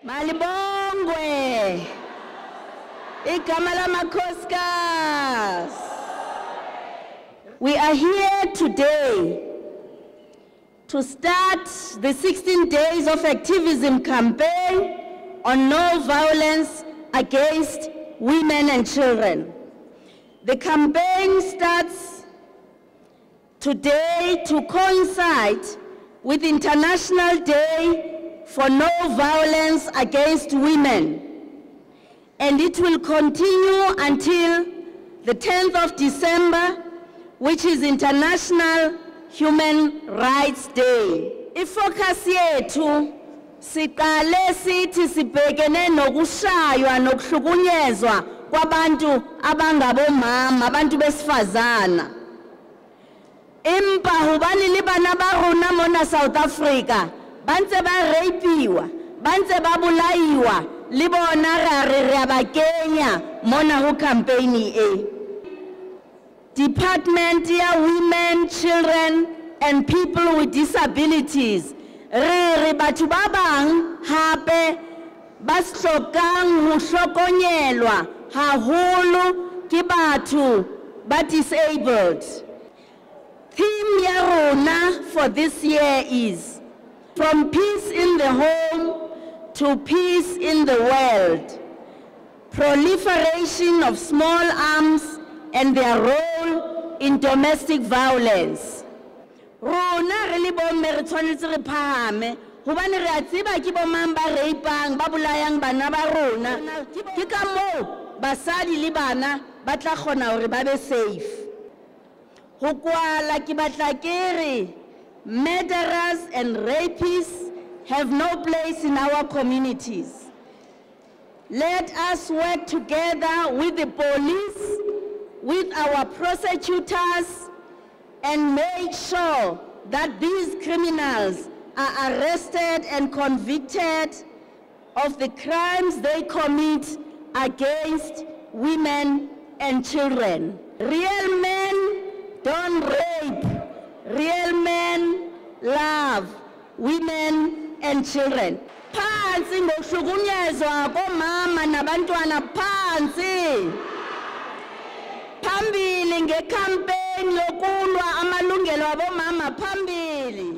Malibongwe. Igama lamakhosikazi. We are here today to start the 16 days of activism campaign on no violence against women and children. The campaign starts today to coincide with International Day for No Violence Against Women, and it will continue until the 10th of December, which is International Human Rights Day. Ifocus yethu siqale sithi sibhekene nokushaywa nokuhlukunyezwa kwabantu abangabomama, abantu besifazana. Impa hubani libana barona mona South Africa, bantse ba rapiwa, bantse ba bulaiwa, libona re abakenya mona ho campaign e. Department ya Women, Children and People with Disabilities. Re batho ba bang hape ba hlokang ho hlokonelwa haholo ke batho ba disabled. Theme ya rona for this year is From Peace in the Home to Peace in the World. Proliferation of small arms and their role in domestic violence. Rona re le bomme re tshwanetse re phahame hobane re a tseba ke bomang ba rapang ba bolayang bana ba rona ke ka moo basadi le bana ba tla kgona hore ba be safe. Ho kwala ke batla ke re murderers and rapists have no place in our communities. Let us work together with the police, with our prosecutors, and make sure that these criminals are arrested and convicted of the crimes they commit against women and children. Real men don't rape. Real men love women and children. Phansi ngokuhlukunyezwa komama nabantwana phansi. Phambili ngecampaign yokulwa amalungelo abomama phambili.